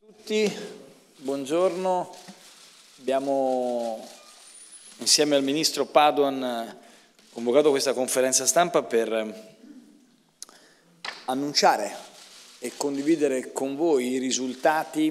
Tutti, buongiorno. Abbiamo insieme al Ministro Padoan convocato questa conferenza stampa per annunciare e condividere con voi i risultati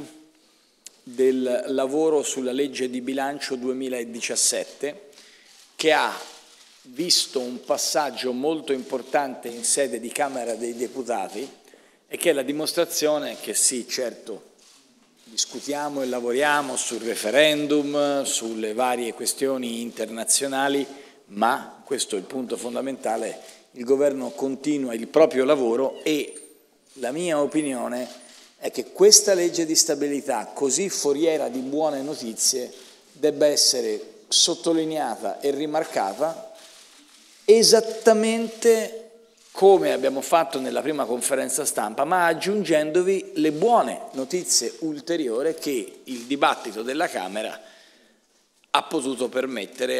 del lavoro sulla legge di bilancio 2017 che ha visto un passaggio molto importante in sede di Camera dei Deputati e che è la dimostrazione che sì, certo, discutiamo e lavoriamo sul referendum, sulle varie questioni internazionali, ma, questo è il punto fondamentale, il Governo continua il proprio lavoro e la mia opinione è che questa legge di stabilità, così foriera di buone notizie, debba essere sottolineata e rimarcata esattamente come abbiamo fatto nella prima conferenza stampa, ma aggiungendovi le buone notizie ulteriori che il dibattito della Camera ha potuto permettere,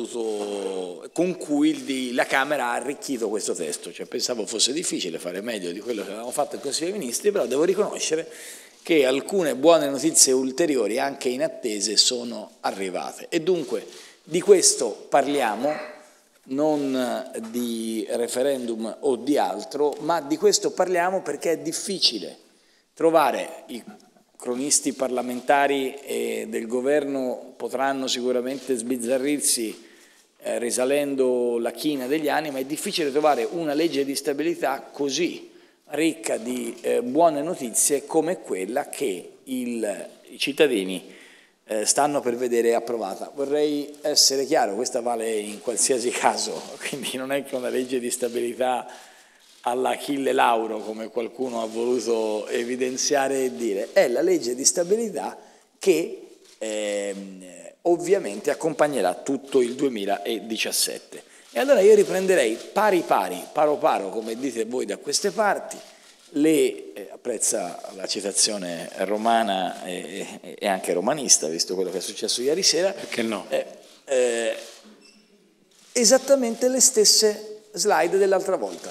con cui la Camera ha arricchito questo testo. Cioè, pensavo fosse difficile fare meglio di quello che avevamo fatto in Consiglio dei Ministri, però devo riconoscere che alcune buone notizie ulteriori, anche inattese, sono arrivate. E dunque di questo parliamo, non di referendum o di altro, ma di questo parliamo perché è difficile trovare, i cronisti parlamentari e del governo potranno sicuramente sbizzarrirsi risalendo la china degli anni, ma è difficile trovare una legge di stabilità così ricca di buone notizie come quella che i cittadini stanno per vedere approvata. Vorrei essere chiaro, questa vale in qualsiasi caso, quindi non è che una legge di stabilità alla Achille Lauro, come qualcuno ha voluto evidenziare e dire, è la legge di stabilità che ovviamente accompagnerà tutto il 2017. E allora io riprenderei pari paro, come dite voi da queste parti, apprezza la citazione romana e anche romanista, visto quello che è successo ieri sera. Perché no? Esattamente le stesse slide dell'altra volta.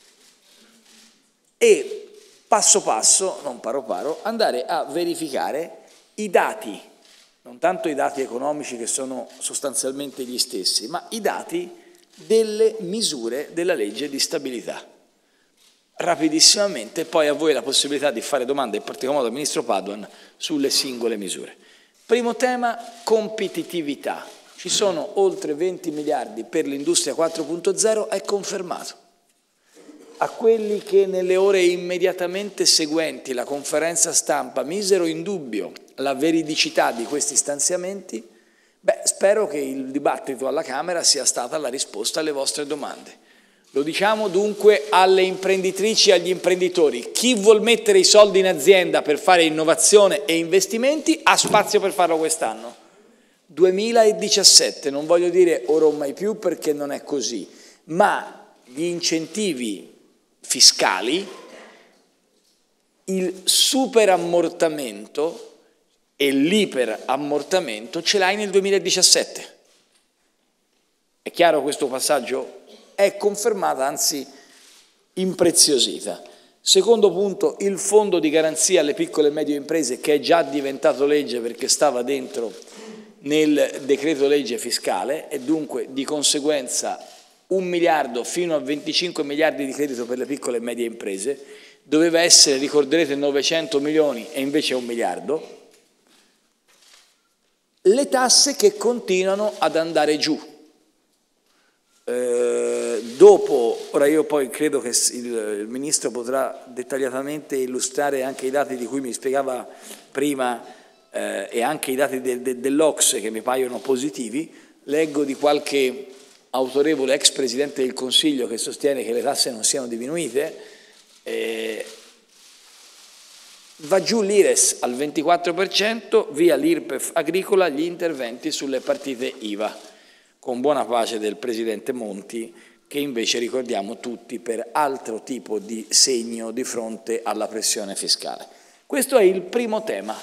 E passo passo, non paro, andare a verificare i dati, non tanto i dati economici che sono sostanzialmente gli stessi, ma i dati delle misure della legge di stabilità. Rapidissimamente, poi a voi la possibilità di fare domande, in particolar modo al Ministro Padoan, sulle singole misure. Primo tema, competitività. Ci sono oltre 20 miliardi per l'industria 4.0, è confermato. A quelli che nelle ore immediatamente seguenti la conferenza stampa misero in dubbio la veridicità di questi stanziamenti, spero che il dibattito alla Camera sia stata la risposta alle vostre domande. Lo diciamo dunque alle imprenditrici e agli imprenditori. Chi vuol mettere i soldi in azienda per fare innovazione e investimenti ha spazio per farlo quest'anno. 2017, non voglio dire ora o mai più perché non è così, ma gli incentivi fiscali, il superammortamento e l'iperammortamento ce l'hai nel 2017. È chiaro questo passaggio? È confermata, anzi impreziosita. Secondo punto, il fondo di garanzia alle piccole e medie imprese, che è già diventato legge perché stava dentro nel decreto legge fiscale e dunque di conseguenza 1 miliardo fino a 25 miliardi di credito per le piccole e medie imprese, doveva essere, ricorderete, 900 milioni e invece è 1 miliardo. Le tasse che continuano ad andare giù. Ora io poi credo che il Ministro potrà dettagliatamente illustrare anche i dati di cui mi spiegava prima e anche i dati dell'Ocse che mi paiono positivi. Leggo di qualche autorevole ex Presidente del Consiglio che sostiene che le tasse non siano diminuite. Va giù l'IRES al 24%, via l'IRPEF agricola, gli interventi sulle partite IVA, con buona pace del Presidente Monti, che invece ricordiamo tutti per altro tipo di segno di fronte alla pressione fiscale. Questo è il primo tema.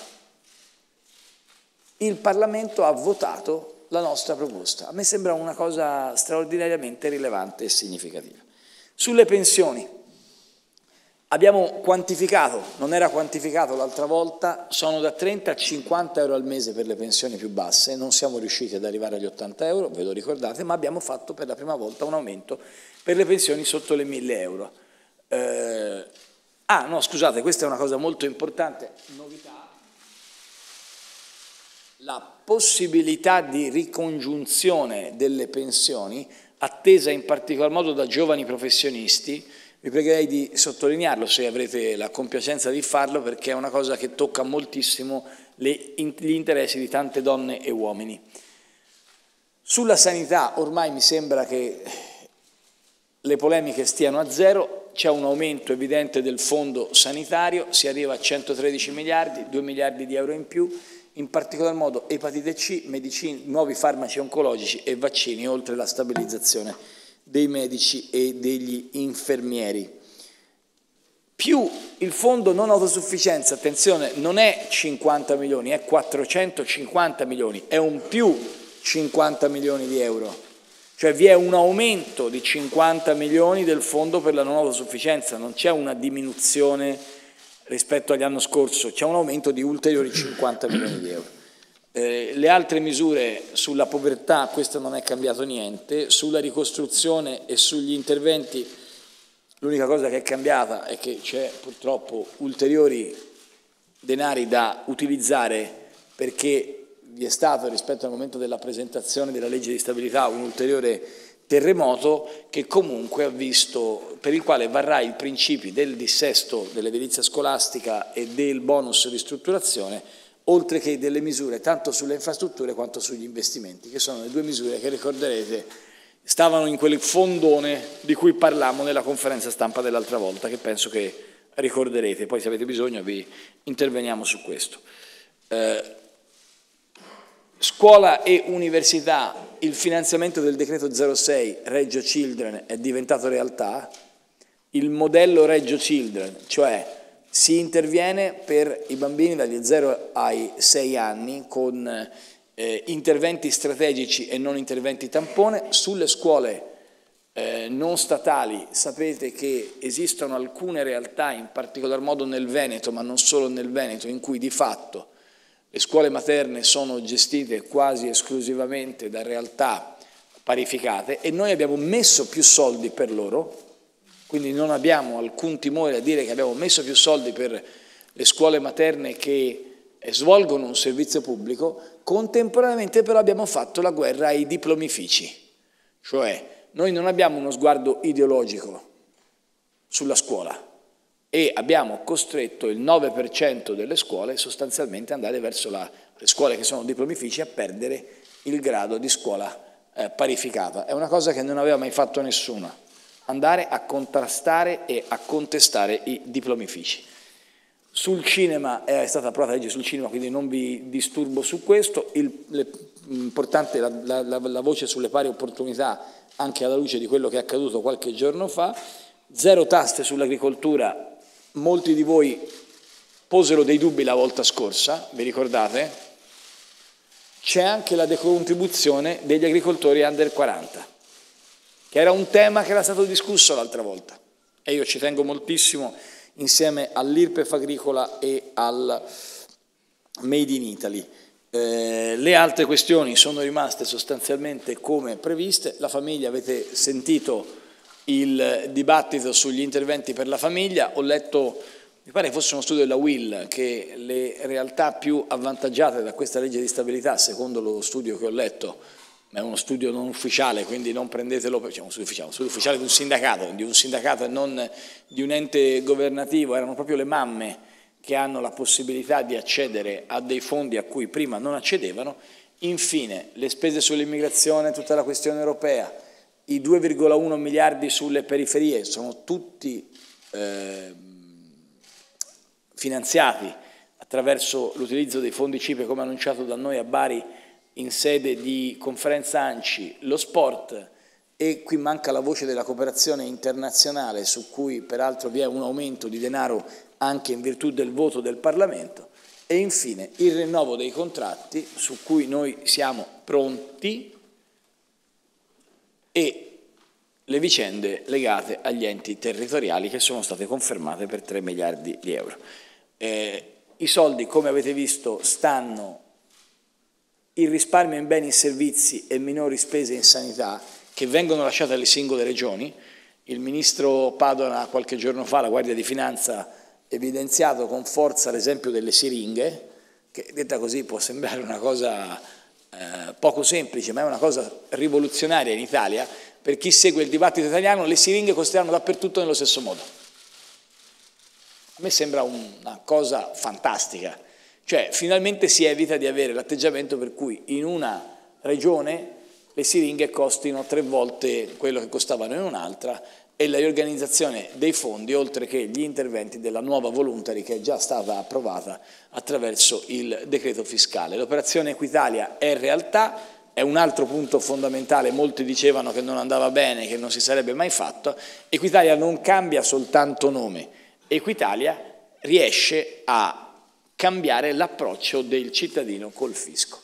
Il Parlamento ha votato la nostra proposta. A me sembra una cosa straordinariamente rilevante e significativa. Sulle pensioni, Abbiamo quantificato, non era quantificato l'altra volta, sono da 30 a 50 euro al mese per le pensioni più basse, non siamo riusciti ad arrivare agli 80 euro, ve lo ricordate, ma abbiamo fatto per la prima volta un aumento per le pensioni sotto le 1000 euro. No, scusate, questa è una cosa molto importante, novità, la possibilità di ricongiunzione delle pensioni, attesa in particolar modo da giovani professionisti. Vi pregherei di sottolinearlo se avrete la compiacenza di farlo, perché è una cosa che tocca moltissimo gli interessi di tante donne e uomini. Sulla sanità ormai mi sembra che le polemiche stiano a zero, c'è un aumento evidente del fondo sanitario, si arriva a 113 miliardi, 2 miliardi di euro in più, in particolar modo epatite C, medicine, nuovi farmaci oncologici e vaccini, oltre alla stabilizzazione dei medici e degli infermieri. Più il fondo non autosufficienza, attenzione, non è 50 milioni, è 450 milioni, è un più 50 milioni di euro. Cioè vi è un aumento di 50 milioni del fondo per la non autosufficienza, non c'è una diminuzione rispetto all'anno scorso, c'è un aumento di ulteriori 50 milioni di euro. Le altre misure sulla povertà, questo non è cambiato niente, sulla ricostruzione e sugli interventi l'unica cosa che è cambiata è che c'è purtroppo ulteriori denari da utilizzare, perché vi è stato rispetto al momento della presentazione della legge di stabilità un ulteriore terremoto che comunque ha visto, per il quale varrà i principi del dissesto dell'edilizia scolastica e del bonus ristrutturazione, oltre che delle misure tanto sulle infrastrutture quanto sugli investimenti, che sono le due misure che ricorderete stavano in quel fondone di cui parlammo nella conferenza stampa dell'altra volta, che penso che ricorderete, poi se avete bisogno vi interveniamo su questo. Scuola e università, il finanziamento del decreto 06 Reggio Children è diventato realtà, il modello Reggio Children, cioè si interviene per i bambini dagli 0 ai 6 anni con interventi strategici e non interventi tampone. Sulle scuole non statali sapete che esistono alcune realtà, in particolar modo nel Veneto, ma non solo nel Veneto, in cui di fatto le scuole materne sono gestite quasi esclusivamente da realtà parificate e noi abbiamo messo più soldi per loro. Quindi non abbiamo alcun timore a dire che abbiamo messo più soldi per le scuole materne che svolgono un servizio pubblico, contemporaneamente però abbiamo fatto la guerra ai diplomifici, cioè noi non abbiamo uno sguardo ideologico sulla scuola e abbiamo costretto il 9% delle scuole sostanzialmente ad andare verso le scuole che sono diplomifici a perdere il grado di scuola parificata. È una cosa che non aveva mai fatto nessuno, andare a contrastare e a contestare i diplomifici. Sul cinema è stata approvata la legge sul cinema, quindi non vi disturbo su questo. Importante la voce sulle pari opportunità, anche alla luce di quello che è accaduto qualche giorno fa. Zero tasse sull'agricoltura, molti di voi posero dei dubbi la volta scorsa, vi ricordate? C'è anche la decontribuzione degli agricoltori under 40. Che era un tema che era stato discusso l'altra volta e io ci tengo moltissimo insieme all'IRPEF agricola e al Made in Italy. Le altre questioni sono rimaste sostanzialmente come previste. La famiglia, avete sentito il dibattito sugli interventi per la famiglia, ho letto, mi pare fosse uno studio della UIL, che le realtà più avvantaggiate da questa legge di stabilità, secondo lo studio che ho letto, ma è uno studio non ufficiale, quindi non prendetelo per uno studio ufficiale di un sindacato e non di un ente governativo, erano proprio le mamme che hanno la possibilità di accedere a dei fondi a cui prima non accedevano. Infine, le spese sull'immigrazione, tutta la questione europea, i 2,1 miliardi sulle periferie sono tutti finanziati attraverso l'utilizzo dei fondi CIPE, come annunciato da noi a Bari in sede di conferenza ANCI, lo sport, e qui manca la voce della cooperazione internazionale, su cui peraltro vi è un aumento di denaro anche in virtù del voto del Parlamento, e infine il rinnovo dei contratti, su cui noi siamo pronti, e le vicende legate agli enti territoriali che sono state confermate per 3 miliardi di euro. I soldi, come avete visto, stanno in risparmio in beni e servizi e minori spese in sanità che vengono lasciate alle singole regioni. Il ministro Padoan qualche giorno fa, la Guardia di Finanza, ha evidenziato con forza l'esempio delle siringhe, che detta così può sembrare una cosa poco semplice, ma è una cosa rivoluzionaria in Italia. Per chi segue il dibattito italiano, le siringhe costeranno dappertutto nello stesso modo. A me sembra una cosa fantastica, cioè finalmente si evita di avere l'atteggiamento per cui in una regione le siringhe costino 3 volte quello che costavano in un'altra, e la riorganizzazione dei fondi, oltre che gli interventi della nuova voluntary che è già stata approvata attraverso il decreto fiscale. L'operazione Equitalia è realtà, è un altro punto fondamentale. Molti dicevano che non andava bene, che non si sarebbe mai fatto. Equitalia non cambia soltanto nome, Equitalia riesce a cambiare l'approccio del cittadino col fisco.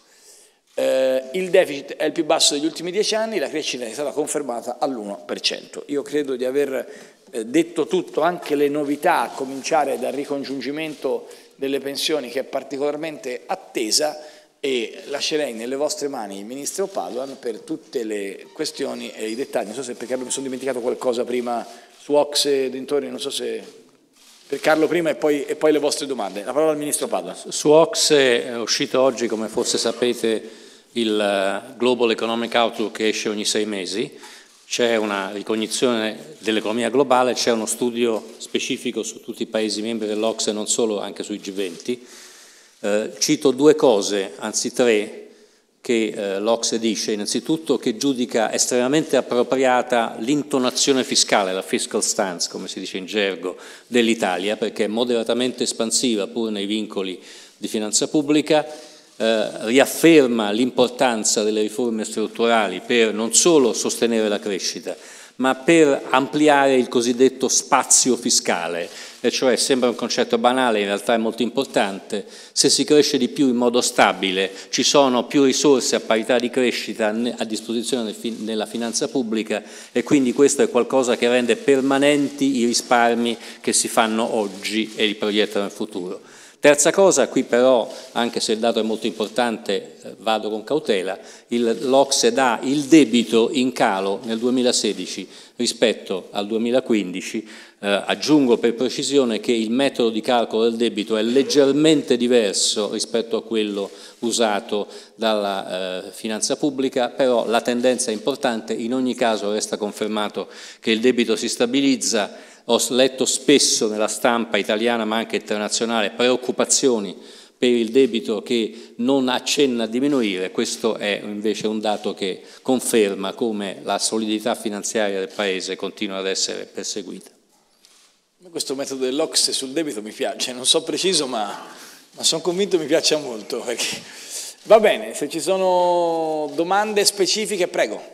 Il deficit è il più basso degli ultimi 10 anni, la crescita è stata confermata all'1%. Io credo di aver detto tutto, anche le novità, a cominciare dal ricongiungimento delle pensioni, che è particolarmente attesa, e lascerei nelle vostre mani il ministro Padoan per tutte le questioni e i dettagli. Non so se per Carlo mi sono dimenticato qualcosa prima su Ocse e dintorni, non so se per Carlo prima e poi le vostre domande. La parola al ministro Padoan. Su Ocse è uscito oggi, come forse sapete, il Global Economic Outlook, che esce ogni 6 mesi. C'è una ricognizione dell'economia globale, c'è uno studio specifico su tutti i Paesi membri dell'Ocse e non solo, anche sui G20. Cito 2 cose, anzi 3, che l'Ocse dice. Innanzitutto che giudica estremamente appropriata l'intonazione fiscale, la fiscal stance, come si dice in gergo, dell'Italia, perché è moderatamente espansiva pur nei vincoli di finanza pubblica, riafferma l'importanza delle riforme strutturali per non solo sostenere la crescita, ma per ampliare il cosiddetto spazio fiscale, e cioè sembra un concetto banale, in realtà è molto importante. Se si cresce di più in modo stabile, ci sono più risorse a parità di crescita a disposizione nella finanza pubblica, e quindi questo è qualcosa che rende permanenti i risparmi che si fanno oggi e li proiettano nel futuro. Terza cosa, qui però, anche se il dato è molto importante, vado con cautela, l'Ocse dà il debito in calo nel 2016 rispetto al 2015, aggiungo per precisione che il metodo di calcolo del debito è leggermente diverso rispetto a quello usato dalla finanza pubblica, però la tendenza è importante. In ogni caso resta confermato che il debito si stabilizza. Ho letto spesso nella stampa italiana ma anche internazionale preoccupazioni per il debito che non accenna a diminuire. Questo è invece un dato che conferma come la solidità finanziaria del Paese continua ad essere perseguita. Questo metodo dell'Ocse sul debito mi piace, non so preciso ma sono convinto mi piaccia molto. Perché... Va bene, se ci sono domande specifiche, prego.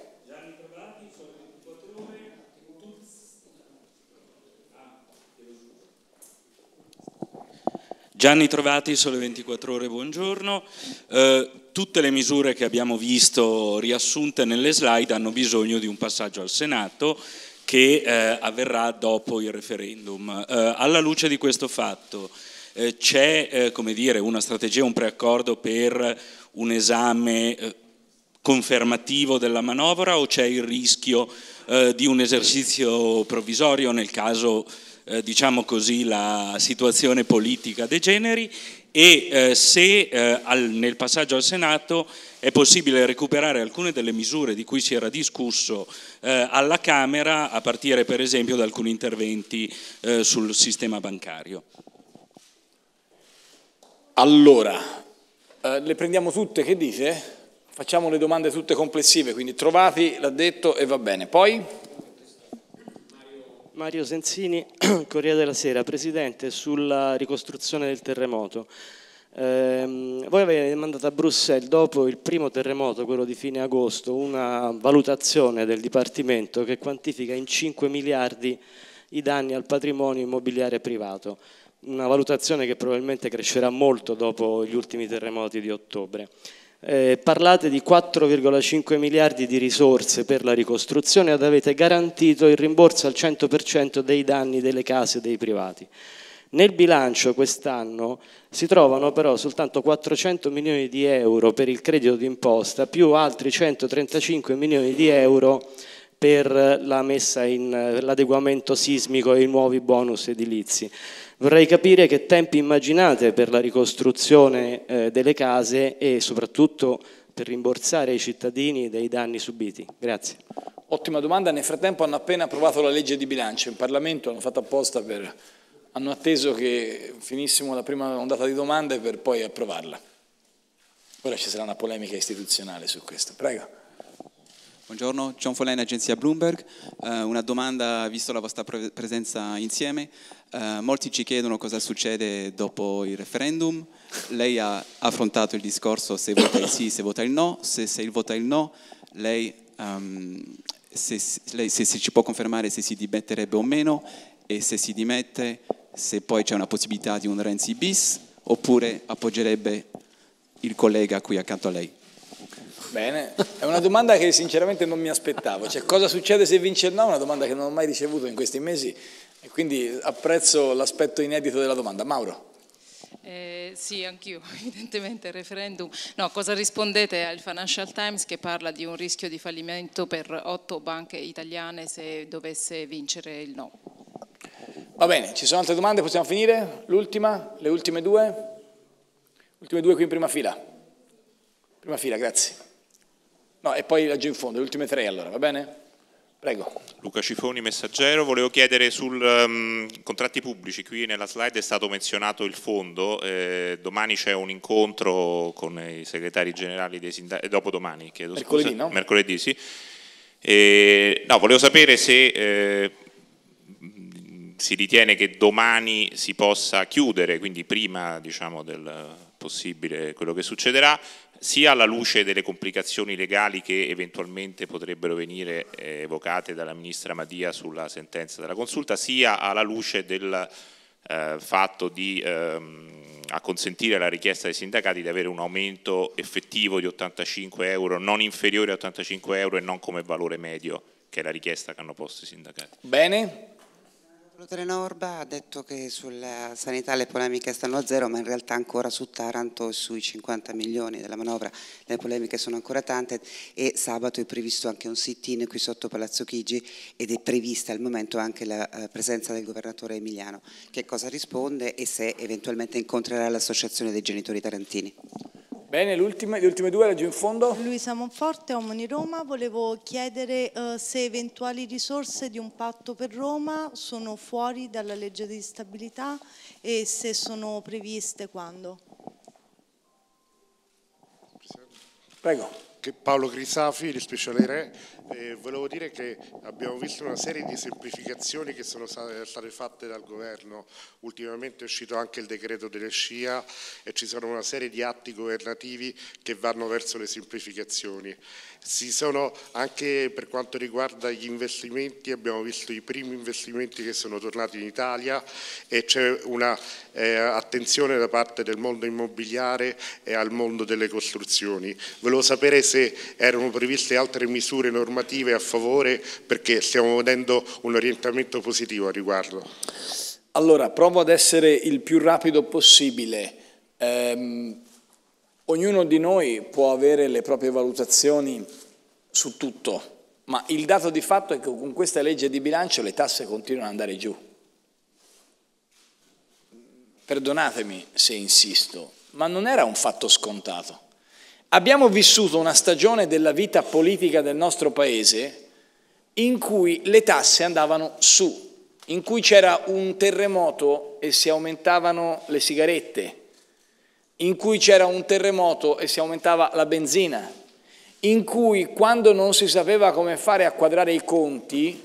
Gianni Trovati, Sole 24 Ore, buongiorno. Tutte le misure che abbiamo visto riassunte nelle slide hanno bisogno di un passaggio al Senato che avverrà dopo il referendum. Alla luce di questo fatto c'è come dire, una strategia, un preaccordo per un esame confermativo della manovra, o c'è il rischio di un esercizio provvisorio nel caso diciamo così, la situazione politica degeneri, e se nel passaggio al Senato è possibile recuperare alcune delle misure di cui si era discusso alla Camera, a partire per esempio da alcuni interventi sul sistema bancario. Allora, le prendiamo tutte, che dite? Facciamo le domande tutte complessive, quindi Trovati l'ha detto e va bene. Poi? Mario Sensini, Corriere della Sera. Presidente, sulla ricostruzione del terremoto. Voi avete mandato a Bruxelles, dopo il primo terremoto, quello di fine agosto, una valutazione del Dipartimento che quantifica in 5 miliardi i danni al patrimonio immobiliare privato. Una valutazione che probabilmente crescerà molto dopo gli ultimi terremoti di ottobre. Parlate di 4,5 miliardi di risorse per la ricostruzione ed avete garantito il rimborso al 100% dei danni delle case dei privati. Nel bilancio quest'anno si trovano però soltanto 400 milioni di euro per il credito d'imposta più altri 135 milioni di euro per la messa in l'adeguamento sismico e i nuovi bonus edilizi. Vorrei capire che tempi immaginate per la ricostruzione delle case e soprattutto per rimborsare ai cittadini dei danni subiti. Grazie. Ottima domanda. Nel frattempo hanno appena approvato la legge di bilancio in Parlamento, hanno fatto apposta hanno atteso che finissimo la prima ondata di domande per poi approvarla. Ora ci sarà una polemica istituzionale su questo. Prego. Buongiorno, John Follen, agenzia Bloomberg. Una domanda, visto la vostra presenza insieme. Molti ci chiedono cosa succede dopo il referendum. Lei ha affrontato il discorso se vota il sì, se vota il no. Se il vota il no, lei se ci può confermare se si dimetterebbe o meno e se si dimette, se poi c'è una possibilità di un Renzi bis oppure appoggerebbe il collega qui accanto a lei. Bene, è una domanda che sinceramente non mi aspettavo, cioè cosa succede se vince il no? È una domanda che non ho mai ricevuto in questi mesi e quindi apprezzo l'aspetto inedito della domanda. Mauro. Sì, anch'io, evidentemente il referendum. No, cosa rispondete al Financial Times che parla di un rischio di fallimento per 8 banche italiane se dovesse vincere il no? Va bene, ci sono altre domande, possiamo finire? L'ultima? Le ultime due? Ultime due qui in prima fila. Prima fila, grazie. No, e poi laggiù in fondo, le ultime 3 allora, va bene? Prego. Luca Cifoni, Messaggero. Volevo chiedere sul contratti pubblici, qui nella slide è stato menzionato il fondo, domani c'è un incontro con i segretari generali dei sindacati, dopodomani, chiedo mercoledì, scusa. No? Mercoledì, sì. No, volevo sapere se si ritiene che domani si possa chiudere, quindi prima diciamo del possibile quello che succederà, sia alla luce delle complicazioni legali che eventualmente potrebbero venire evocate dalla ministra Madia sulla sentenza della consulta, sia alla luce del fatto di acconsentire la richiesta dei sindacati di avere un aumento effettivo di 85 euro, non inferiore a 85 euro e non come valore medio, che è la richiesta che hanno posto i sindacati. Bene. Norba ha detto che sulla sanità le polemiche stanno a zero, ma in realtà ancora su Taranto e sui 50 milioni della manovra le polemiche sono ancora tante e sabato è previsto anche un sit-in qui sotto Palazzo Chigi ed è prevista al momento anche la presenza del governatore Emiliano. Che cosa risponde e se eventualmente incontrerà l'associazione dei genitori tarantini? Bene, le ultime due, laggiù in fondo. Luisa Monforte, Omni Roma, volevo chiedere se eventuali risorse di un patto per Roma sono fuori dalla legge di stabilità e se sono previste quando. Prego. Paolo Crisafi, di Speciale Re. Volevo dire che abbiamo visto una serie di semplificazioni che sono state fatte dal governo. Ultimamente è uscito anche il decreto delle SCIA e ci sono una serie di atti governativi che vanno verso le semplificazioni. Si sono anche per quanto riguarda gli investimenti, abbiamo visto i primi investimenti che sono tornati in Italia e c'è una attenzione da parte del mondo immobiliare e al mondo delle costruzioni. Volevo sapere se erano previste altre misure normative a favore, perché stiamo vedendo un orientamento positivo a riguardo. Allora, provo ad essere il più rapido possibile. Ognuno di noi può avere le proprie valutazioni su tutto, ma il dato di fatto è che con questa legge di bilancio le tasse continuano ad andare giù. Perdonatemi se insisto, ma non era un fatto scontato. Abbiamo vissuto una stagione della vita politica del nostro Paese in cui le tasse andavano su, in cui c'era un terremoto e si aumentavano le sigarette, in cui c'era un terremoto e si aumentava la benzina, in cui quando non si sapeva come fare a quadrare i conti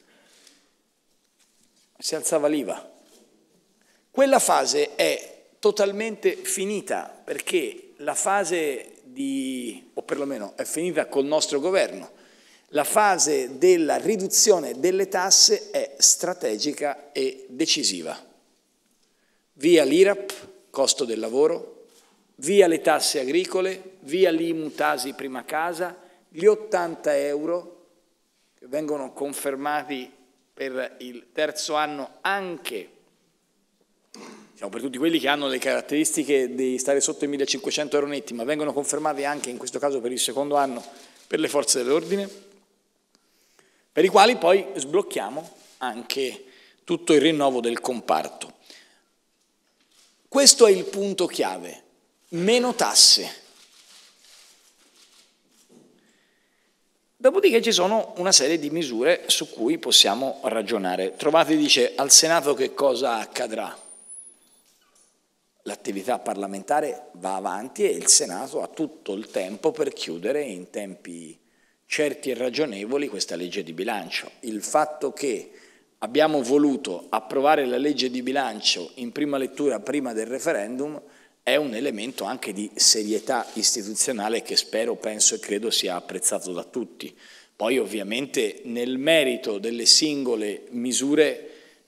si alzava l'IVA. Quella fase è totalmente finita perché la fase o perlomeno è finita col nostro governo, la fase della riduzione delle tasse è strategica e decisiva. Via l'IRAP, costo del lavoro, via le tasse agricole, via l'IMU Tasi prima casa, gli 80 euro che vengono confermati per il terzo anno anche, diciamo, per tutti quelli che hanno le caratteristiche di stare sotto i 1.500 euro netti, ma vengono confermati anche in questo caso per il secondo anno per le forze dell'ordine, per i quali poi sblocchiamo anche tutto il rinnovo del comparto. Questo è il punto chiave, meno tasse. Dopodiché ci sono una serie di misure su cui possiamo ragionare. Trovati dice al Senato che cosa accadrà? L'attività parlamentare va avanti e il Senato ha tutto il tempo per chiudere in tempi certi e ragionevoli questa legge di bilancio. Il fatto che abbiamo voluto approvare la legge di bilancio in prima lettura prima del referendum è un elemento anche di serietà istituzionale che spero, penso e credo sia apprezzato da tutti. Poi ovviamente nel merito delle singole misure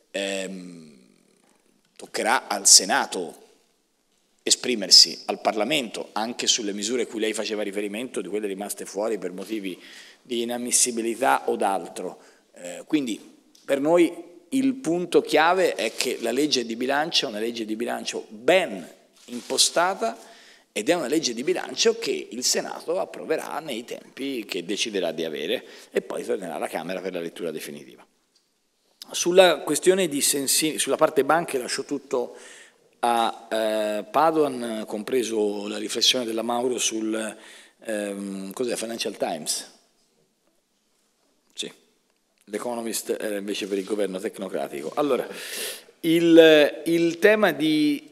toccherà al Senato esprimersi, al Parlamento, anche sulle misure a cui lei faceva riferimento, di quelle rimaste fuori per motivi di inammissibilità o d'altro. Quindi per noi il punto chiave è che la legge di bilancio è una legge di bilancio ben impostata ed è una legge di bilancio che il Senato approverà nei tempi che deciderà di avere e poi tornerà alla Camera per la lettura definitiva. Sulla questione di Sensini, sulla parte banche lascio tutto a Padoan, compreso la riflessione della Mauro sul cos'è, Financial Times. Sì, l'Economist era invece per il governo tecnocratico. Allora, il tema di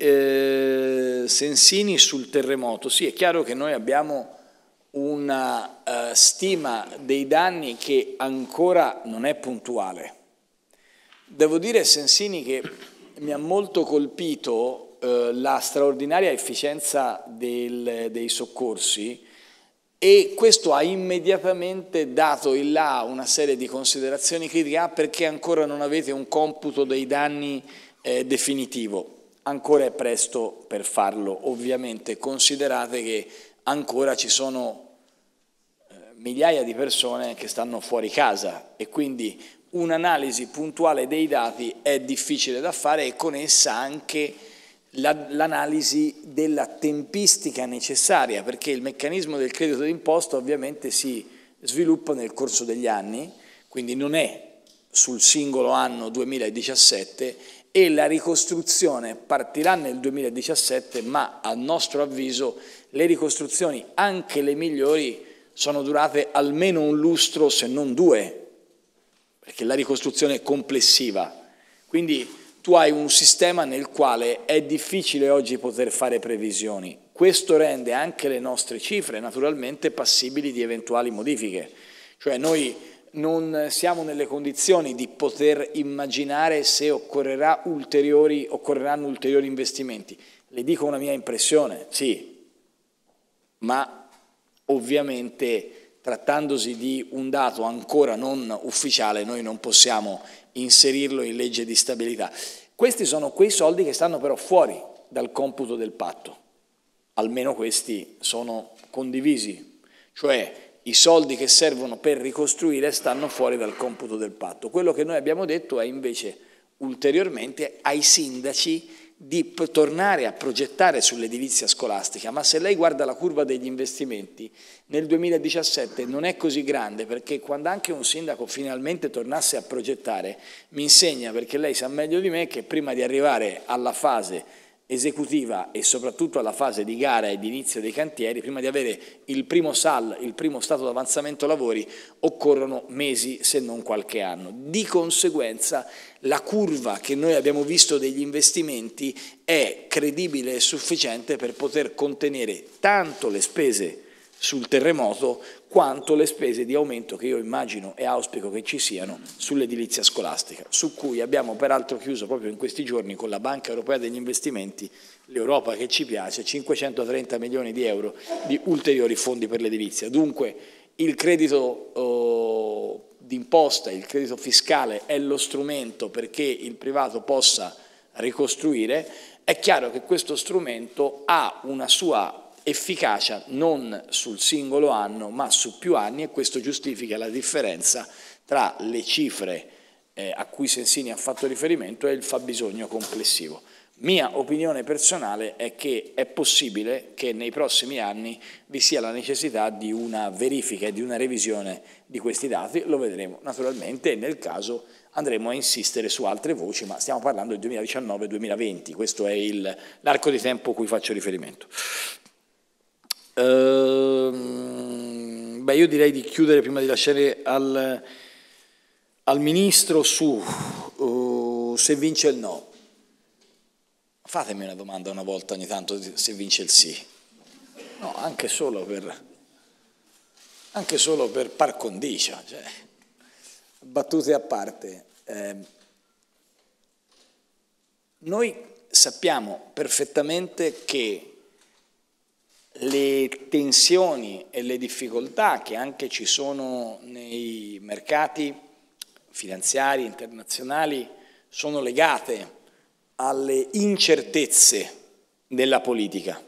Sensini sul terremoto, sì, è chiaro che noi abbiamo una stima dei danni che ancora non è puntuale. Devo dire, Sensini, che mi ha molto colpito la straordinaria efficienza dei soccorsi e questo ha immediatamente dato in là una serie di considerazioni critiche. Perché ancora non avete un computo dei danni definitivo? Ancora è presto per farlo, ovviamente. Considerate che ancora ci sono migliaia di persone che stanno fuori casa e quindi un'analisi puntuale dei dati è difficile da fare e con essa anche l'analisi della tempistica necessaria, perché il meccanismo del credito d'imposta ovviamente si sviluppa nel corso degli anni, quindi non è sul singolo anno 2017 e la ricostruzione partirà nel 2017, ma a nostro avviso le ricostruzioni, anche le migliori, sono durate almeno un lustro se non due, perché la ricostruzione è complessiva. Quindi tu hai un sistema nel quale è difficile oggi poter fare previsioni. Questo rende anche le nostre cifre naturalmente passibili di eventuali modifiche. Cioè noi non siamo nelle condizioni di poter immaginare se occorreranno ulteriori investimenti. Le dico una mia impressione, sì, ma ovviamente trattandosi di un dato ancora non ufficiale, noi non possiamo inserirlo in legge di stabilità. Questi sono quei soldi che stanno però fuori dal computo del patto, almeno questi sono condivisi, cioè i soldi che servono per ricostruire stanno fuori dal computo del patto. Quello che noi abbiamo detto è invece ulteriormente ai sindaci di tornare a progettare sull'edilizia scolastica, ma se lei guarda la curva degli investimenti nel 2017 non è così grande, perché quando anche un sindaco finalmente tornasse a progettare mi insegna, perché lei sa meglio di me, che prima di arrivare alla fase esecutiva e soprattutto alla fase di gara e di inizio dei cantieri, prima di avere il primo SAL, il primo stato d'avanzamento lavori, occorrono mesi se non qualche anno. Di conseguenza la curva che noi abbiamo visto degli investimenti è credibile e sufficiente per poter contenere tanto le spese sul terremoto quanto le spese di aumento che io immagino e auspico che ci siano sull'edilizia scolastica, su cui abbiamo peraltro chiuso proprio in questi giorni con la Banca Europea degli Investimenti, l'Europa che ci piace, 530 milioni di euro di ulteriori fondi per l'edilizia. Dunque il credito d'imposta, il credito fiscale è lo strumento perché il privato possa ricostruire, È chiaro che questo strumento ha una sua efficacia non sul singolo anno ma su più anni, e questo giustifica la differenza tra le cifre a cui Sensini ha fatto riferimento e il fabbisogno complessivo. Mia opinione personale è che è possibile che nei prossimi anni vi sia la necessità di una verifica e di una revisione di questi dati, lo vedremo naturalmente, e nel caso andremo a insistere su altre voci, ma stiamo parlando del 2019-2020, questo è l'arco di tempo a cui faccio riferimento. Io direi di chiudere prima di lasciare al Ministro su se vince il no. Fatemi una domanda una volta ogni tanto se vince il sì. No, anche solo per par condicio, cioè, battute a parte. Noi sappiamo perfettamente che le tensioni e le difficoltà che anche ci sono nei mercati finanziari internazionali sono legate alle incertezze della politica.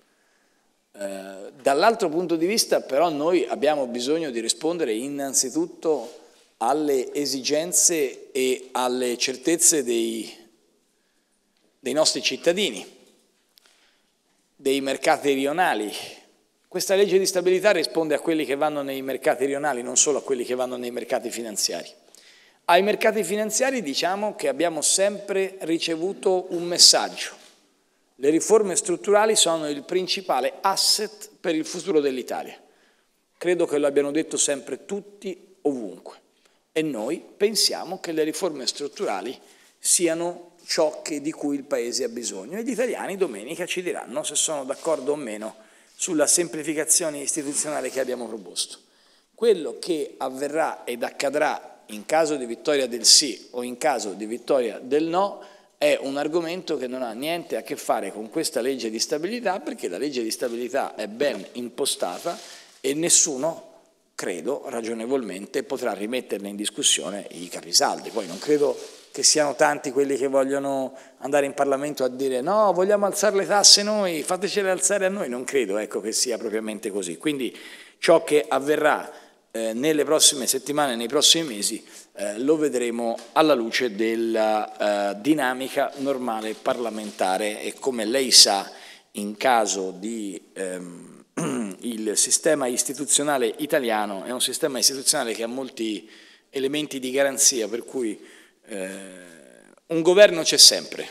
Dall'altro punto di vista però noi abbiamo bisogno di rispondere innanzitutto alle esigenze e alle certezze dei nostri cittadini, dei mercati rionali. Questa legge di stabilità risponde a quelli che vanno nei mercati rionali, non solo a quelli che vanno nei mercati finanziari. Ai mercati finanziari diciamo che abbiamo sempre ricevuto un messaggio: le riforme strutturali sono il principale asset per il futuro dell'Italia. Credo che lo abbiano detto sempre tutti, ovunque, e noi pensiamo che le riforme strutturali siano ciò di cui il Paese ha bisogno, e gli italiani domenica ci diranno se sono d'accordo o meno sulla semplificazione istituzionale che abbiamo proposto. Quello che avverrà ed accadrà in caso di vittoria del sì o in caso di vittoria del no è un argomento che non ha niente a che fare con questa legge di stabilità, perché la legge di stabilità è ben impostata e nessuno, credo, ragionevolmente potrà rimetterne in discussione i capisaldi. Poi non credo che siano tanti quelli che vogliono andare in Parlamento a dire no, vogliamo alzare le tasse noi, fatecele alzare a noi. Non credo, ecco, che sia propriamente così. Quindi ciò che avverrà nelle prossime settimane, nei prossimi mesi, lo vedremo alla luce della dinamica normale parlamentare, e come lei sa, in caso di il sistema istituzionale italiano è un sistema istituzionale che ha molti elementi di garanzia, per cui un governo c'è sempre,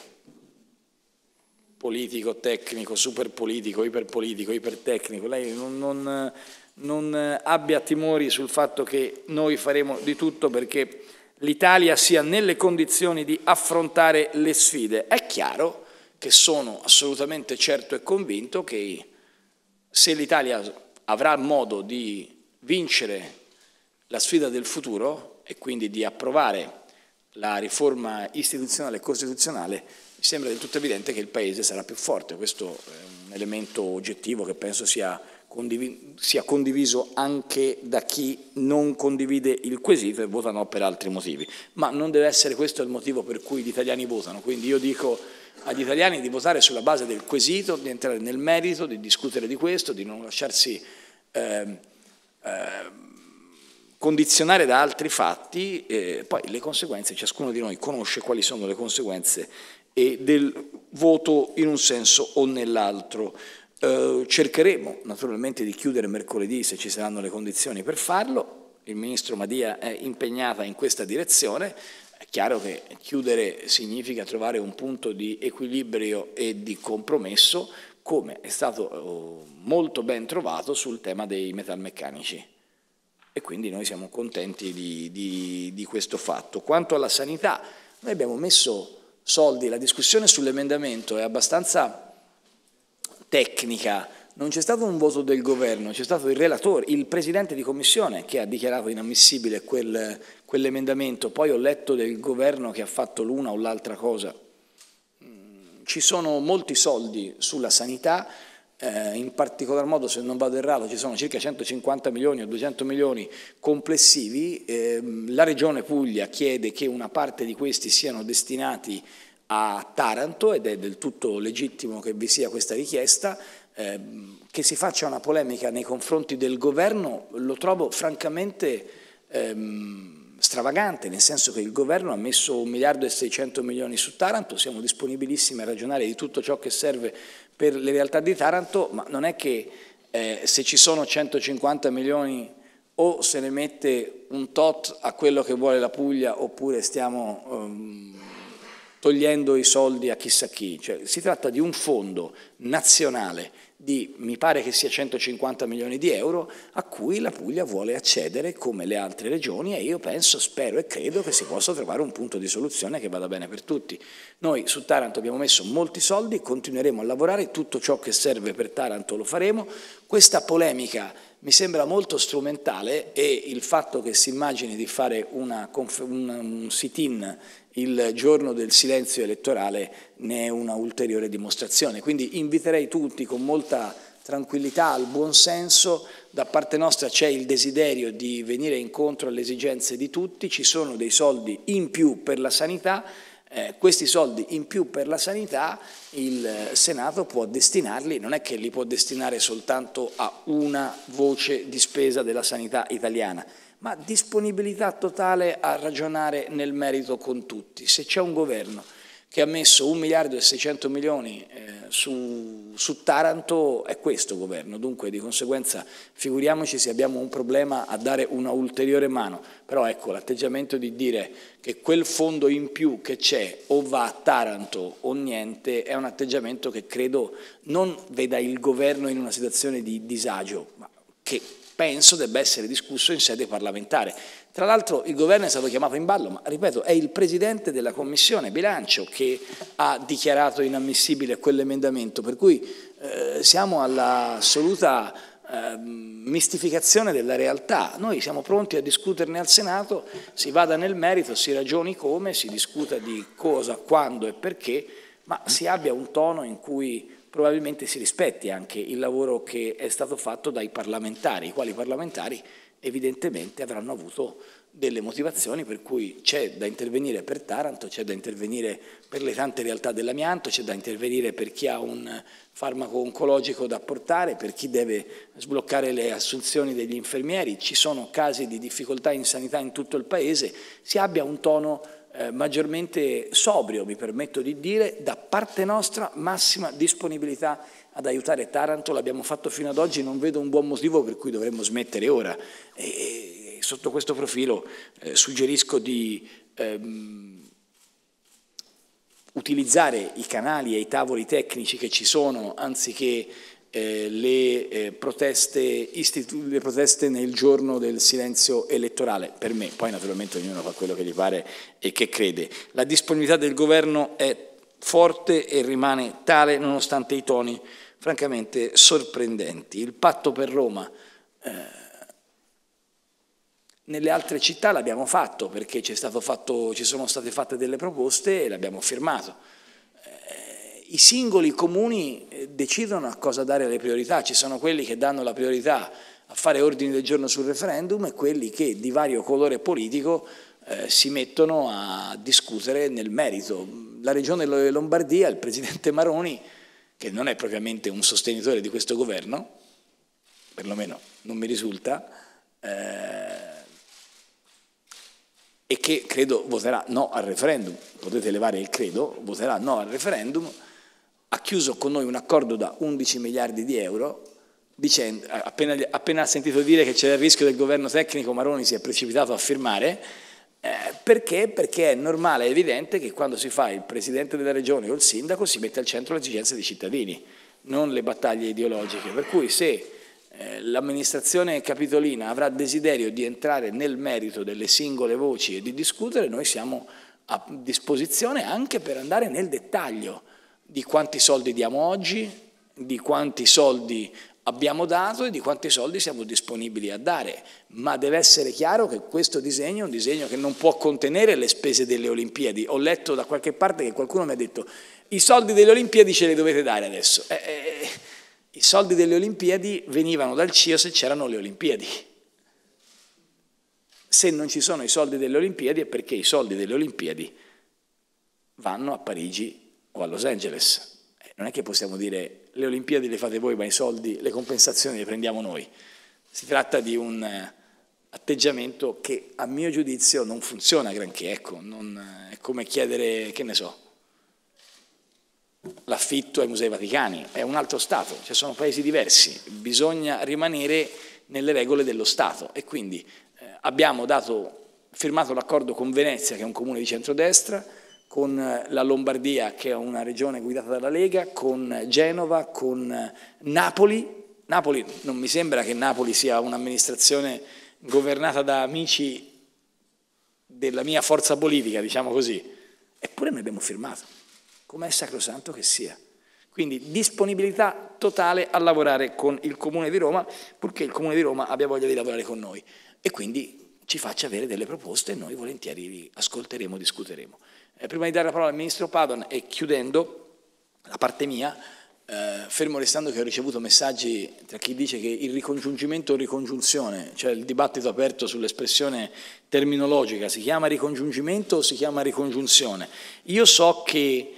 politico, tecnico, superpolitico, iperpolitico, ipertecnico. Lei non abbia timori sul fatto che noi faremo di tutto perché l'Italia sia nelle condizioni di affrontare le sfide. È chiaro che sono assolutamente certo e convinto che se l'Italia avrà modo di vincere la sfida del futuro e quindi di approvare la riforma istituzionale e costituzionale, mi sembra del tutto evidente che il Paese sarà più forte. Questo è un elemento oggettivo che penso sia condiviso anche da chi non condivide il quesito e vota no per altri motivi. Ma non deve essere questo il motivo per cui gli italiani votano. Quindi io dico agli italiani di votare sulla base del quesito, di entrare nel merito, di discutere di questo, di non lasciarsi condizionare da altri fatti. Poi le conseguenze, ciascuno di noi conosce quali sono le conseguenze del voto in un senso o nell'altro. Cercheremo naturalmente di chiudere mercoledì se ci saranno le condizioni per farlo. Il Ministro Madia è impegnata in questa direzione. È chiaro che chiudere significa trovare un punto di equilibrio e di compromesso, come è stato molto ben trovato sul tema dei metalmeccanici, e quindi noi siamo contenti di questo fatto. Quanto alla sanità, noi abbiamo messo soldi, la discussione sull'emendamento è abbastanza tecnica, non c'è stato un voto del governo, c'è stato il relatore, il presidente di commissione che ha dichiarato inammissibile quell'emendamento. Poi ho letto del governo che ha fatto l'una o l'altra cosa. Ci sono molti soldi sulla sanità, in particolar modo, se non vado errato, ci sono circa 150 milioni o 200 milioni complessivi. La Regione Puglia chiede che una parte di questi siano destinati a Taranto, ed è del tutto legittimo che vi sia questa richiesta. Che si faccia una polemica nei confronti del governo lo trovo francamente stravagante, nel senso che il governo ha messo 1.600 milioni su Taranto, siamo disponibilissimi a ragionare di tutto ciò che serve per le realtà di Taranto, ma non è che se ci sono 150 milioni o se ne mette un tot a quello che vuole la Puglia, oppure stiamo togliendo i soldi a chissà chi. Cioè, si tratta di un fondo nazionale di, mi pare che sia 150 milioni di euro, a cui la Puglia vuole accedere come le altre regioni, e io penso, spero e credo che si possa trovare un punto di soluzione che vada bene per tutti. Noi su Taranto abbiamo messo molti soldi, continueremo a lavorare, tutto ciò che serve per Taranto lo faremo. Questa polemica mi sembra molto strumentale, e il fatto che si immagini di fare un sit-in il giorno del silenzio elettorale ne è una ulteriore dimostrazione. Quindi inviterei tutti con molta tranquillità al buon senso. Da parte nostra c'è il desiderio di venire incontro alle esigenze di tutti, ci sono dei soldi in più per la sanità. Questi soldi in più per la sanità il Senato può destinarli, non è che li può destinare soltanto a una voce di spesa della sanità italiana, ma disponibilità totale a ragionare nel merito con tutti. Se c'è un governo che ha messo 1.600 milioni su Taranto, è questo governo, dunque di conseguenza figuriamoci se abbiamo un problema a dare una ulteriore mano. Però ecco, l'atteggiamento di dire che quel fondo in più che c'è o va a Taranto o niente è un atteggiamento che credo non veda il governo in una situazione di disagio, ma che penso debba essere discusso in sede parlamentare. Tra l'altro il governo è stato chiamato in ballo, ma ripeto, è il Presidente della Commissione Bilancio che ha dichiarato inammissibile quell'emendamento, per cui siamo all'assoluta mistificazione della realtà. Noi siamo pronti a discuterne al Senato, si vada nel merito, si ragioni come, si discuta di cosa, quando e perché, ma si abbia un tono in cui probabilmente si rispetti anche il lavoro che è stato fatto dai parlamentari, i quali parlamentari evidentemente avranno avuto delle motivazioni per cui c'è da intervenire per Taranto, c'è da intervenire per le tante realtà dell'amianto, c'è da intervenire per chi ha un farmaco oncologico da portare, per chi deve sbloccare le assunzioni degli infermieri, ci sono casi di difficoltà in sanità in tutto il Paese, si abbia un tono maggiormente sobrio, mi permetto di dire, da parte nostra massima disponibilità ad aiutare Taranto, l'abbiamo fatto fino ad oggi, non vedo un buon motivo per cui dovremmo smettere ora. E sotto questo profilo suggerisco di utilizzare i canali e i tavoli tecnici che ci sono, anziché le proteste nel giorno del silenzio elettorale, per me, poi naturalmente ognuno fa quello che gli pare e che crede. La disponibilità del governo è forte e rimane tale nonostante i toni francamente sorprendenti. Il patto per Roma nelle altre città l'abbiamo fatto perché ci sono state fatte delle proposte e l'abbiamo firmato. I singoli comuni decidono a cosa dare le priorità, ci sono quelli che danno la priorità a fare ordini del giorno sul referendum e quelli che di vario colore politico si mettono a discutere nel merito. La Regione Lombardia, il Presidente Maroni, che non è propriamente un sostenitore di questo governo, perlomeno non mi risulta, e che credo voterà no al referendum, potete levare il credo, voterà no al referendum, ha chiuso con noi un accordo da 11 miliardi di euro, dicendo, appena ha sentito dire che c'era il rischio del governo tecnico, Maroni si è precipitato a firmare. Perché? Perché è normale, è evidente che quando si fa il Presidente della Regione o il Sindaco si mette al centro le esigenze dei cittadini, non le battaglie ideologiche. Per cui se l'amministrazione capitolina avrà desiderio di entrare nel merito delle singole voci e di discutere, noi siamo a disposizione anche per andare nel dettaglio di quanti soldi diamo oggi, di quanti soldi abbiamo dato e di quanti soldi siamo disponibili a dare, ma deve essere chiaro che questo disegno è un disegno che non può contenere le spese delle Olimpiadi. Ho letto da qualche parte che qualcuno mi ha detto i soldi delle Olimpiadi ce li dovete dare adesso. I soldi delle Olimpiadi venivano dal CIO se c'erano le Olimpiadi. Se non ci sono i soldi delle Olimpiadi è perché i soldi delle Olimpiadi vanno a Parigi o a Los Angeles. Non è che possiamo dire le Olimpiadi le fate voi, ma i soldi, le compensazioni le prendiamo noi. Si tratta di un atteggiamento che a mio giudizio non funziona granché, ecco, è come chiedere, che ne so, l'affitto ai Musei Vaticani, è un altro Stato, cioè sono paesi diversi, bisogna rimanere nelle regole dello Stato e quindi abbiamo firmato l'accordo con Venezia, che è un comune di centrodestra, con la Lombardia, che è una regione guidata dalla Lega, con Genova, con Napoli. Napoli, non mi sembra che Napoli sia un'amministrazione governata da amici della mia forza politica, diciamo così, eppure noi abbiamo firmato, come è sacrosanto che sia. Quindi disponibilità totale a lavorare con il Comune di Roma, purché il Comune di Roma abbia voglia di lavorare con noi e quindi ci faccia avere delle proposte e noi volentieri vi ascolteremo, discuteremo. Prima di dare la parola al Ministro Padoan e chiudendo la parte mia, fermo restando che ho ricevuto messaggi tra chi dice che il ricongiungimento o ricongiunzione, cioè il dibattito aperto sull'espressione terminologica, si chiama ricongiungimento o si chiama ricongiunzione. Io so che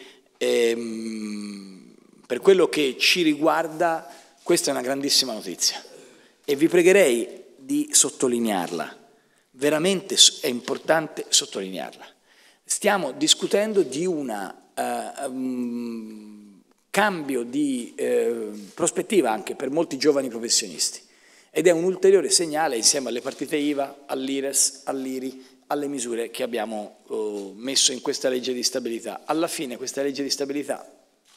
per quello che ci riguarda questa è una grandissima notizia e vi pregherei di sottolinearla, veramente è importante sottolinearla. Stiamo discutendo di una cambio di prospettiva anche per molti giovani professionisti ed è un ulteriore segnale insieme alle partite IVA, all'IRES, all'IRI, alle misure che abbiamo messo in questa legge di stabilità. Alla fine questa legge di stabilità,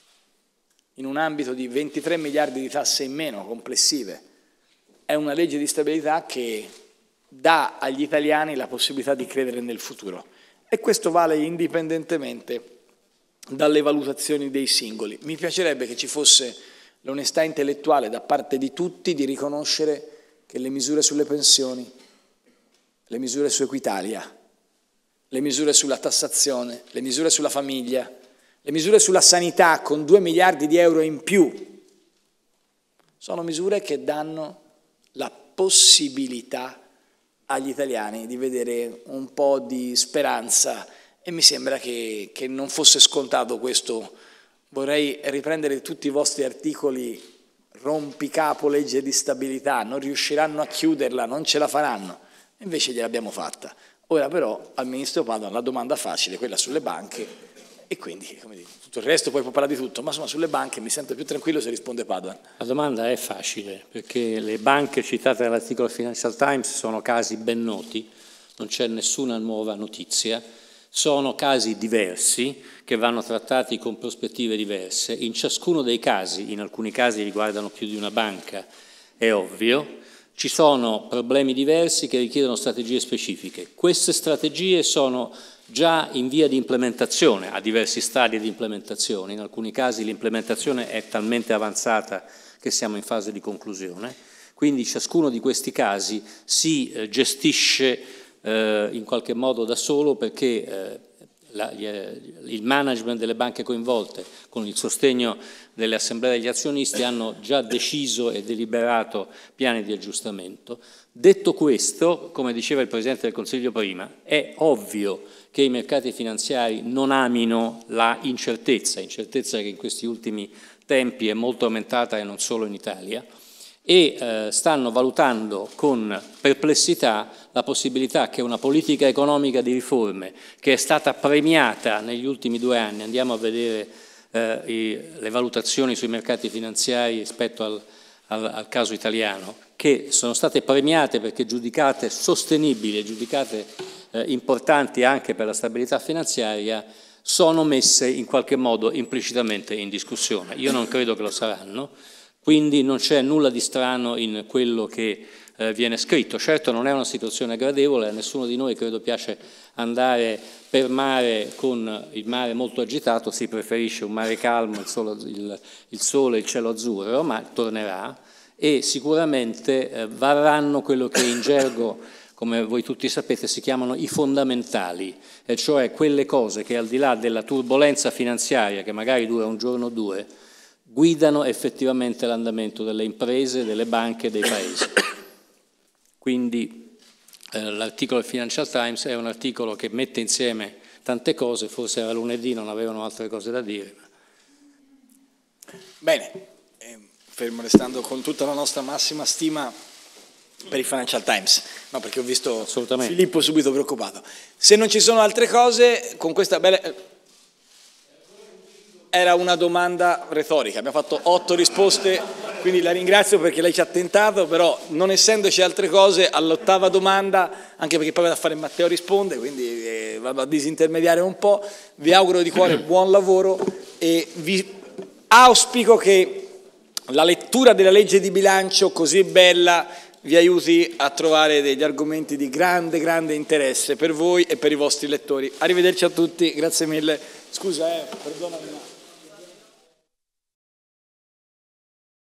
in un ambito di 23 miliardi di tasse in meno complessive, è una legge di stabilità che dà agli italiani la possibilità di credere nel futuro e questo vale indipendentemente dalle valutazioni dei singoli. Mi piacerebbe che ci fosse l'onestà intellettuale da parte di tutti di riconoscere che le misure sulle pensioni, le misure su Equitalia, le misure sulla tassazione, le misure sulla famiglia, le misure sulla sanità con 2 miliardi di euro in più, sono misure che danno la possibilità agli italiani di vedere un po' di speranza e mi sembra che non fosse scontato questo. Vorrei riprendere tutti i vostri articoli rompicapo legge di stabilità, non riusciranno a chiuderla, non ce la faranno, invece gliel'abbiamo fatta. Ora però al Ministro Padoan la domanda facile, quella sulle banche, e quindi come dire, tutto il resto poi può parlare di tutto, ma insomma sulle banche mi sento più tranquillo se risponde Padoan. La domanda è facile, perché le banche citate nell'articolo Financial Times sono casi ben noti, non c'è nessuna nuova notizia, sono casi diversi che vanno trattati con prospettive diverse. In ciascuno dei casi, in alcuni casi riguardano più di una banca, è ovvio, ci sono problemi diversi che richiedono strategie specifiche. Queste strategie sono già in via di implementazione, a diversi stadi di implementazione. In alcuni casi l'implementazione è talmente avanzata che siamo in fase di conclusione. Quindi ciascuno di questi casi si gestisce in qualche modo da solo perché il management delle banche coinvolte con il sostegno delle assemblee degli azionisti hanno già deciso e deliberato piani di aggiustamento. Detto questo, come diceva il Presidente del Consiglio prima, è ovvio che i mercati finanziari non amino la incertezza che in questi ultimi tempi è molto aumentata e non solo in Italia, e stanno valutando con perplessità la possibilità che una politica economica di riforme che è stata premiata negli ultimi 2 anni, andiamo a vedere le valutazioni sui mercati finanziari rispetto al caso italiano, che sono state premiate perché giudicate sostenibili e giudicate importanti anche per la stabilità finanziaria, sono messe in qualche modo implicitamente in discussione. Io non credo che lo saranno. Quindi non c'è nulla di strano in quello che viene scritto. Certo non è una situazione gradevole, a nessuno di noi credo piace andare per mare con il mare molto agitato, si preferisce un mare calmo, il sole, il cielo azzurro, ma tornerà e sicuramente varranno quello che in gergo, come voi tutti sapete, si chiamano i fondamentali, e cioè quelle cose che al di là della turbolenza finanziaria, che magari dura un giorno o 2, guidano effettivamente l'andamento delle imprese, delle banche e dei paesi. Quindi l'articolo del Financial Times è un articolo che mette insieme tante cose, forse era lunedì, non avevano altre cose da dire. Bene, fermo restando con tutta la nostra massima stima per il Financial Times, no, perché ho visto Filippo subito preoccupato. Se non ci sono altre cose, con questa bella... Era una domanda retorica, abbiamo fatto 8 risposte, quindi la ringrazio perché lei ci ha tentato, però non essendoci altre cose, all'8ª domanda, anche perché poi vado a fare Matteo risponde, quindi vado a disintermediare un po', vi auguro di cuore buon lavoro e vi auspico che la lettura della legge di bilancio così bella vi aiuti a trovare degli argomenti di grande, grande interesse per voi e per i vostri lettori. Arrivederci a tutti, grazie mille. Scusa, perdonami.